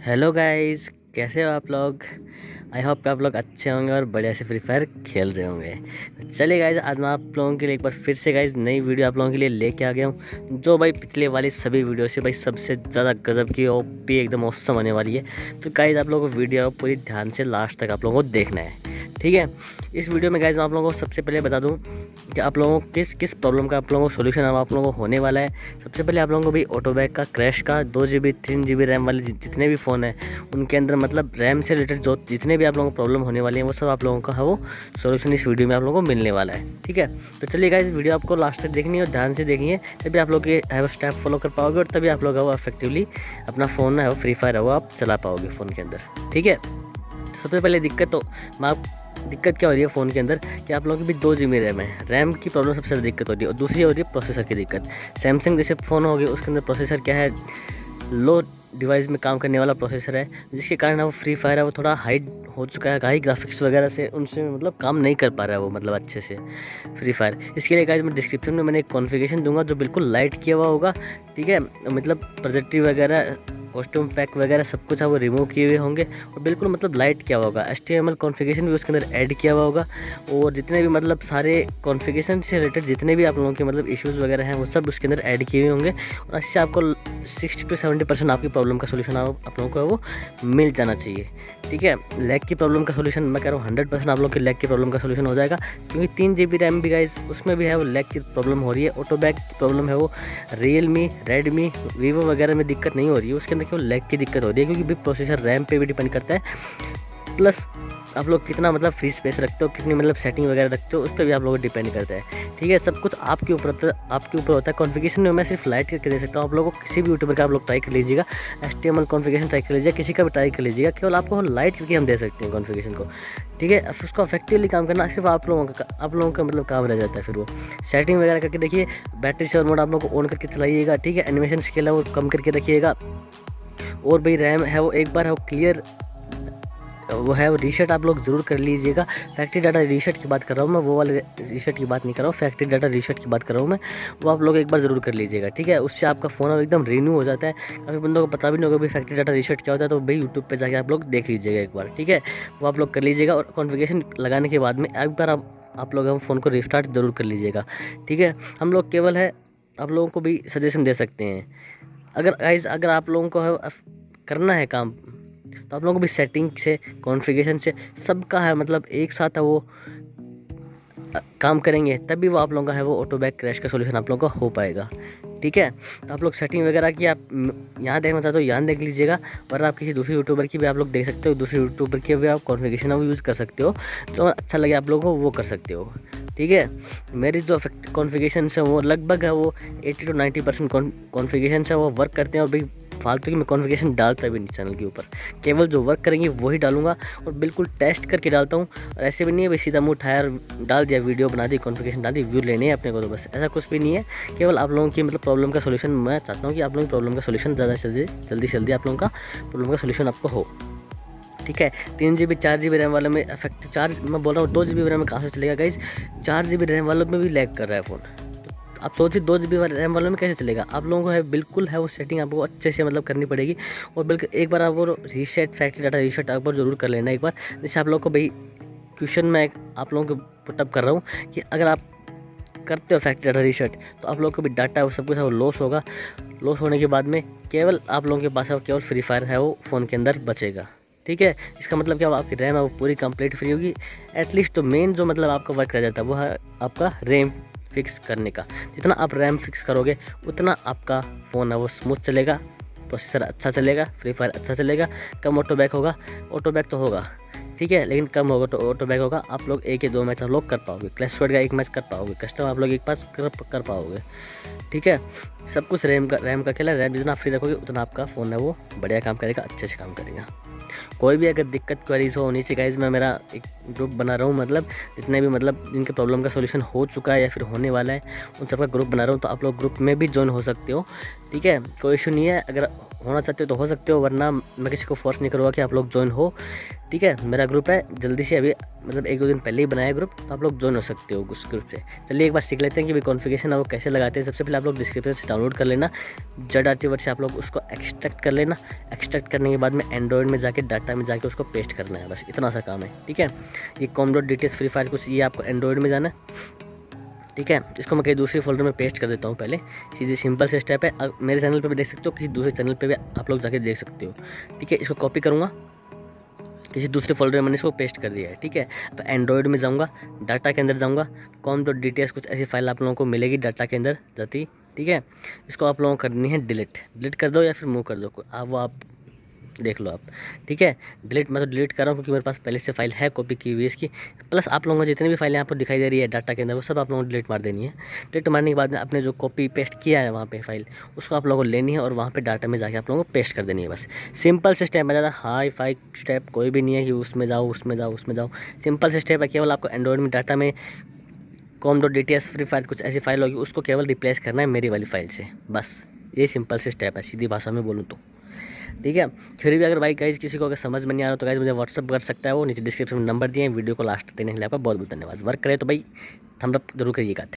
Hello guys, कैसे हो आप लोग। आई होप कि आप लोग अच्छे होंगे और बढ़िया से फ्री फायर खेल रहे होंगे। तो चलिए गाइस, आज मैं आप लोगों के लिए एक बार फिर से गाइस नई वीडियो आप लोगों के लिए लेके आ गया हूँ, जो भाई पिछले वाली सभी वीडियो से भाई सबसे ज़्यादा गजब की ओपी एकदम औसम आने वाली है। तो गाइस आप लोगों को वीडियो पूरी ध्यान से लास्ट तक आप लोगों को देखना है, ठीक है। इस वीडियो में गाइस मैं आप लोगों को सबसे पहले बता दूं कि आप लोगों को किस किस प्रॉब्लम का आप लोगों को सोल्यूशन अब आप लोगों को होने वाला है। सबसे पहले आप लोगों को भी ऑटो बैक का, क्रैश का, 2 GB 3 GB रैम वाले जितने भी फ़ोन हैं उनके अंदर मतलब रैम से रिलेटेड जो जितने भी आप लोगों को प्रॉब्लम होने वाली है वो सब आप लोगों का है वो सोल्यूशन इस वीडियो में आप लोगों को मिलने वाला है, ठीक है। तो चलिए गाइस, वीडियो आपको लास्ट तक देखनी है और ध्यान से देखनी है, तभी आप लोग ये है वो स्टेप फॉलो कर पाओगे और तभी आप लोग है वो इफेक्टिवली अपना फ़ोन है वो फ्री फायर है वो आप चला पाओगे फ़ोन के अंदर, ठीक है। सबसे पहले दिक्कत क्या हो रही है फ़ोन के अंदर कि आप लोगों की भी 2 GB रैम है। रैम की प्रॉब्लम सबसे ज़्यादा दिक्कत हो रही है और दूसरी हो रही है प्रोसेसर की दिक्कत। सैमसंग जैसे फ़ोन हो गए उसके अंदर प्रोसेसर क्या है, लो डिवाइस में काम करने वाला प्रोसेसर है, जिसके कारण वो फ्री फायर है वो थोड़ा हाई हो चुका है, हाई ग्राफिक्स वगैरह से उनसे मतलब काम नहीं कर पा रहा है वो मतलब अच्छे से फ्री फायर। इसके लिए गाइस मैं डिस्क्रिप्शन में मैंने एक कॉन्फ़िगरेशन दूंगा जो बिल्कुल लाइट किया हुआ होगा, ठीक है। मतलब प्रोजेक्टिव वगैरह, कॉस्ट्यूम पैक वगैरह सब कुछ है वो रिमूव किए हुए होंगे और बिल्कुल मतलब लाइट किया हुआ होगा। HTML कॉन्फ़िगरेशन भी उसके अंदर ऐड किया हुआ होगा और जितने भी मतलब सारे कॉन्फ़िगरेशन से रिलेटेड जितने भी आप लोगों के मतलब इश्यूज़ वगैरह हैं वो सब उसके अंदर ऐड किए हुए होंगे और अच्छे आपको 60 to 70% आपकी प्रॉब्लम का सोल्यूशन आप लोगों को वो मिल जाना चाहिए, ठीक है। लैग की प्रॉब्लम का सोल्यूशन मैं कह रहा हूँ 100% आप लोग की लैग की प्रॉब्लम का सोल्यूशन हो जाएगा, क्योंकि 3 GB रैम भी गाइस उसमें भी है वो लैग की प्रॉब्लम हो रही है। ऑटो बैक की प्रॉब्लम है वो रियलमी, रेडमी, वीवो वगैरह में दिक्कत नहीं हो रही है, उसके अंदर केवल लैग की दिक्कत हो रही है, क्योंकि भी प्रोसेसर रैम पे भी डिपेंड करता है। प्लस आप लोग कितना मतलब फ्री स्पेस रखते हो, कितनी मतलब सेटिंग वगैरह रखते हो, उस पर भी आप लोगों को डिपेंड करता है, ठीक है। सब कुछ आपके ऊपर होता है। कॉन्फ़िगरेशन में मैं सिर्फ लाइट करके दे सकता हूँ। आप लोगों को किसी भी यूट्यूबर का आप लोग ट्राई कर लीजिएगा, HTML कॉन्फ़िगरेशन ट्राई कर लीजिएगा, किसी का भी ट्राई कर लीजिएगा, केवल आपको लाइट करके हम दे सकते हैं कॉन्फ़िगरेशन को, ठीक है। अब उसको इफेक्टिवली काम करना सिर्फ आप लोगों का मतलब काम रह जाता है। फिर वो सेटिंग वगैरह करके देखिए, बैटरी सेवर मोड आप लोगों को ऑन करके चलाइएगा, ठीक है। एनिमेशन स्केल है वो कम करके रखिएगा और भाई रैम है वो एक बार है वो क्लियर वो है वो रीसेट आप लोग ज़रूर कर लीजिएगा। फैक्ट्री डाटा रीसेट की बात कर रहा हूँ मैं, वो वाले रीसेट की बात नहीं कर रहा हूँ, फैक्ट्री डाटा रीसेट की बात कर रहा हूँ मैं। वो आप लोग एक बार ज़रूर कर लीजिएगा, ठीक है। उससे आपका फ़ोन एकदम रीन्यू हो जाता है। काफ़ी बंदों को पता भी नहीं होगा भाई फैक्ट्री डाटा रीसेट क्या होता है, तो भाई यूट्यूब पर जाके आप लोग देख लीजिएगा एक बार, ठीक है। वो आप लोग कर लीजिएगा और कॉन्फ़िगरेशन लगाने के बाद में एक बार आप लोग फ़ोन को रिस्टार्ट ज़रूर कर लीजिएगा, ठीक है। हम लोग केवल है आप लोगों को भी सजेशन दे सकते हैं। अगर आप लोगों को है करना है काम, तो आप लोगों को भी सेटिंग से, कॉन्फ़िगरेशन से सबका है मतलब एक साथ है वो काम करेंगे, तभी वो आप लोगों का है वो ऑटो बैक क्रैश का सोल्यूशन आप लोगों का हो पाएगा, ठीक है। तो आप लोग सेटिंग वगैरह की आप यहाँ देखना चाहते हो यहाँ देख लीजिएगा, वरना आप किसी दूसरे यूट्यूबर की भी आप लोग देख सकते हो, दूसरे यूट्यूबर की भी आप कॉन्फ़िगरेशन वो यूज़ कर सकते हो, जो अच्छा लगे आप लोगों को वो कर सकते हो, ठीक है। मेरी जो कॉन्फ़िगरेशन है वो लगभग है वो 80 to 90% कॉन्फ़िगरेशन है वो वर्क करते हैं और भाई फालतू की मैं कॉन्फ़िगरेशन डालता भी नहीं चैनल के ऊपर, केवल जो वर्क करेंगे वही डालूंगा और बिल्कुल टेस्ट करके डालता हूँ। और ऐसे भी नहीं है भाई सीधा मुँह उठाया डाल दिया, वीडियो बना दी, कॉन्फ़िगरेशन डाल दी, व्यू लेने हैं अपने को, तो बस ऐसा कुछ भी नहीं है। केवल आप लोगों की मतलब प्रॉब्लम का सोल्यूशन मैं चाहता हूँ कि आप लोगों की प्रॉब्लम का सोल्यूशन ज़्यादा से जल्दी आप लोगों का प्रॉब्लम का सोल्यूशन आपको हो, ठीक है। 3 GB 4 GB रैम वाले में इफेक्ट मैं बोल रहा हूँ 2 GB रैम में कहाँ से चलेगा गाइज, 4 GB रैम वालों में भी लैग कर रहा है फ़ोन। तो आप सोचिए 2 GB रैम वालों में कैसे चलेगा। आप लोगों को है बिल्कुल है वो सेटिंग आपको अच्छे से मतलब करनी पड़ेगी और बिल्कुल एक बार आप वो रीसेट, फैक्ट्री डाटा रीसेट एक बार ज़रूर कर लेना एक बार। जैसे आप लोग को भाई क्वेश्चन में आप लोगों को पुटअप कर रहा हूँ कि अगर आप करते हो फैक्ट्री डाटा रीसेट तो आप लोग को भी डाटा वो सब कुछ है वो लॉस होगा। लॉस होने के बाद में केवल आप लोगों के पास है केवल फ्री फायर है वो फ़ोन के अंदर बचेगा, ठीक है। इसका मतलब क्या, आपकी रैम है वो पूरी कंप्लीट फ्री होगी। एटलीस्ट तो मेन जो मतलब आपका वर्क रह जाता है वो है आपका रैम फिक्स करने का। जितना आप रैम फिक्स करोगे उतना आपका फ़ोन है वो स्मूथ चलेगा, प्रोसेसर अच्छा चलेगा, फ्री फायर अच्छा चलेगा, कम ऑटो बैक होगा। ऑटो बैक तो होगा, ठीक है, लेकिन कम होगा तो ऑटो बैक होगा। आप लोग 1 या 2 मैच आप लोग कर पाओगे, क्लैश स्क्वाड का 1 मैच कर पाओगे, कस्टम आप लोग एक पास कर पाओगे, ठीक है। सब कुछ रैम का खेला है। रैम जितना फ्री रखोगे उतना आपका फ़ोन है वो बढ़िया काम करेगा, अच्छे से काम करेगा। कोई भी अगर दिक्कत क्वेरीज हो नीचे गाइज मैं मेरा एक ग्रुप बना रहा हूँ, मतलब जितने भी मतलब जिनके प्रॉब्लम का सोल्यूशन हो चुका है या फिर होने वाला है उन सबका ग्रुप बना रहा हूँ, तो आप लोग ग्रुप में भी ज्वाइन हो सकते हो, ठीक है। कोई इशू नहीं है, अगर होना चाहते हो तो हो सकते हो, वरना मैं किसी को फोर्स नहीं करूँगा कि आप लोग ज्वाइन हो, ठीक है। मेरा ग्रुप है, जल्दी से अभी मतलब 1-2 दिन पहले ही बनाया है ग्रुप, तो आप लोग ज्वाइन हो सकते हो उस ग्रुप से। चलिए एक बार सीख लेते हैं कि भाई कॉन्फ़िगरेशन है वो कैसे लगाते हैं। सबसे पहले आप लोग डिस्क्रिप्शन से डाउनलोड कर लेना, जेड आर्चिवर से आप लोग उसको एक्सट्रैक्ट कर लेना। एक्सट्रैक्ट करने के बाद में एंड्रॉइड में जाके डाटा में जाके उसको पेस्ट करना है, बस इतना सा काम है, ठीक है। ये com.dts फ्री फायर कुछ, ये आपको एंड्रॉइड में जाना है, ठीक है। इसको मैं कहीं दूसरे फोल्डर में पेस्ट कर देता हूँ पहले, सीधे सिंपल से स्टेप है। मेरे चैनल पे भी देख सकते हो, किसी दूसरे चैनल पे भी आप लोग जाके देख सकते हो, ठीक है। इसको कॉपी करूँगा, किसी दूसरे फोल्डर में मैंने इसको पेस्ट कर दिया है, ठीक है। तो एंड्रॉइड में जाऊँगा, डाटा के अंदर जाऊँगा, com.dts कुछ ऐसी फाइल आप लोगों को मिलेगी डाटा के अंदर जाती, ठीक है। इसको आप लोगों को करनी है डिलीट कर दो या फिर मूव कर दो, आप देख लो आप, ठीक है। मैं तो डिलीट कर रहा हूँ क्योंकि मेरे पास पहले से फाइल है कॉपी की हुई इसकी। प्लस आप लोगों को जितनी भी फाइलें आपको दिखाई दे रही है डाटा के अंदर, वो सब आप लोगों को डिलीट मार देनी है। डिलीट मारने के बाद में आपने जो कॉपी पेस्ट किया है वहाँ पे फाइल, उसको आप लोगों को लेनी है और वहाँ पे डाटा में जाके आप लोगों को पेस्ट कर देनी है, बस सिंपल से स्टेप है। ज़्यादा हाई फाई स्टेप कोई भी नहीं है कि उसमें जाओ। सिंपल से स्टेप है, केवल आपको एंड्रॉइड में डाटा में com.dts फ्री फायर कुछ ऐसी फाइल होगी, उसको केवल रिप्लेस करना है मेरी वाली फाइल से, बस ये सिंपल से स्टेप है, सीधी भाषा में बोलूँ तो, ठीक है। फिर भी अगर भाई गाइज किसी को अगर समझ में नहीं आ रहा तो गाइज मुझे व्हाट्सअप कर सकता है, वो नीचे डिस्क्रिप्शन में नंबर दिए हैं। वीडियो को लास्ट देने के लिए आपका बहुत बहुत धन्यवाद। वर्क करे तो भाई थम्स अप जरूर करिएगा।